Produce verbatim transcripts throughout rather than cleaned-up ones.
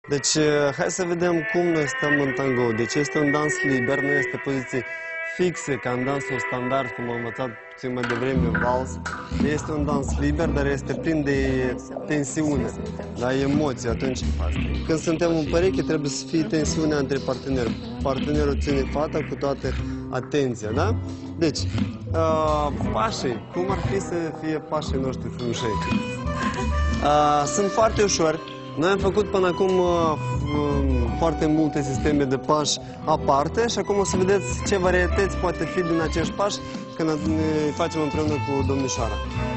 Deci, hai să vedem cum noi stăm în tango. Deci este un dans liber, nu este poziție fixe, ca în dansul standard, cum am învățat puțin mai devreme, vals. Este un dans liber, dar este plin de tensiune, da, emoții. Atunci, când suntem în pereche, trebuie să fie tensiunea între parteneri. Partenerul ține fata cu toată atenția, da? Deci, uh, pașii, cum ar fi să fie pașii noștri frumușei? Uh, sunt foarte ușori. Noi am făcut până acum uh, foarte multe sisteme de pași aparte și acum o să vedeți ce varietăți poate fi din acești pași când ne facem împreună cu domnișoara.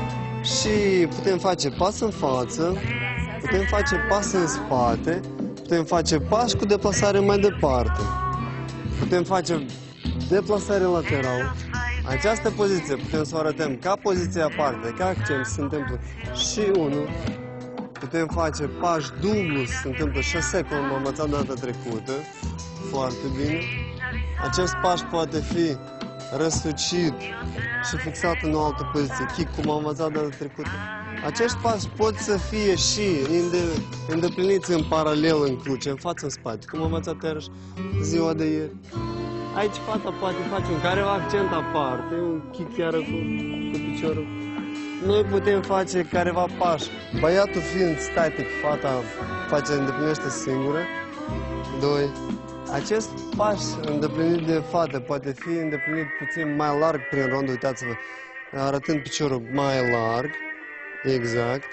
Și putem face pas în față, putem face pas în spate, putem face pași cu deplasare mai departe, putem face deplasare lateral. Această poziție putem să o arătăm ca poziție aparte, ca accent, se întâmplă și unul. Putem face pași dublu, se întâmplă șase, cum am învățat data trecută. Foarte bine. Acest paș poate fi răsucit și fixat în o altă poziție, kick, cum am învățat data trecută. Acești pași pot să fie și îndepliniți în paralel în cruce, în față, în spate, cum am învățat iarăși ziua de ieri. Aici fata poate face un careva accent aparte, un kick chiar cu, cu piciorul. Noi putem face careva pași. Băiatul fiind static, fata face, îndeplinește singură. Doi. Acest paș îndeplinit de fată poate fi îndeplinit puțin mai larg prin rond. Uitați-vă, arătând piciorul mai larg. Exact.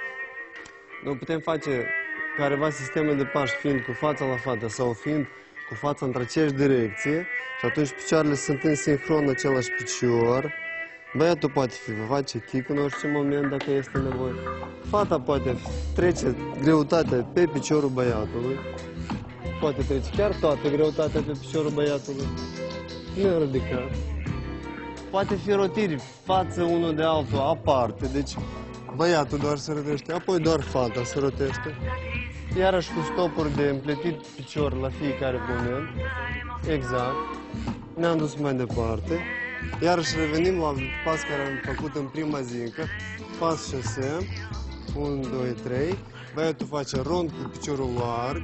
Noi putem face careva sisteme de pași fiind cu fața la fată sau fiind cu fața într aceeași direcție. Și atunci picioarele sunt în sincron același picior. Băiatul poate fi, vă face kick în orice moment dacă este nevoie. Fata poate trece greutatea pe piciorul băiatului. Poate trece chiar toată greutatea pe piciorul băiatului. Nu ridicat. Poate fi rotiri față unul de altul aparte. Deci băiatul doar se rotește, apoi doar fata se rotește. Iarăși cu stopuri de împletit picior la fiecare moment. Exact. Ne-am dus mai departe. Iarăși revenim la pas care am făcut în prima zi încă. Pas șase. unu, doi, trei. Băiatul face rond cu piciorul larg.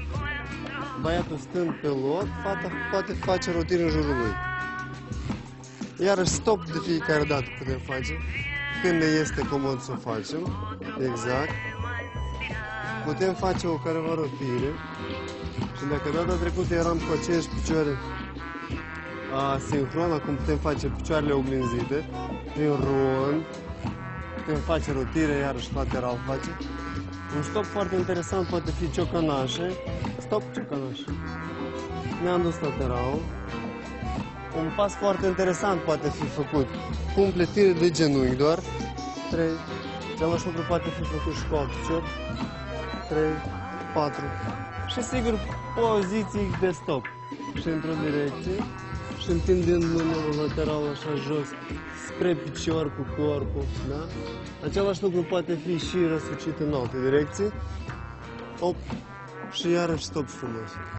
Băiatul stând pe loc, fata poate face rotiri în jurul lui. Iarăși stop de fiecare dată putem face. Când ne este comod să o facem. Exact. Putem face o careva rotire. Și dacă data trecută eram cu aceeași picioare sincron, acum putem face picioarele oglinzite, prin rond, putem face rotire, iarăși lateral face. Un stop foarte interesant poate fi ciocănașe, stop ciocănașe. Ne-am dus lateral. Un pas foarte interesant poate fi făcut cu împletire de genunchi doar, trei. Același lucru poate fi făcut și cu alt picior, trei, patru. Și sigur poziții de stop și într-o direcție. Și întindând numărul lateral așa jos, spre picior cu corpul, da? Același lucru poate fi și răsucit în alte direcții. Op, și iarăși stop frumos.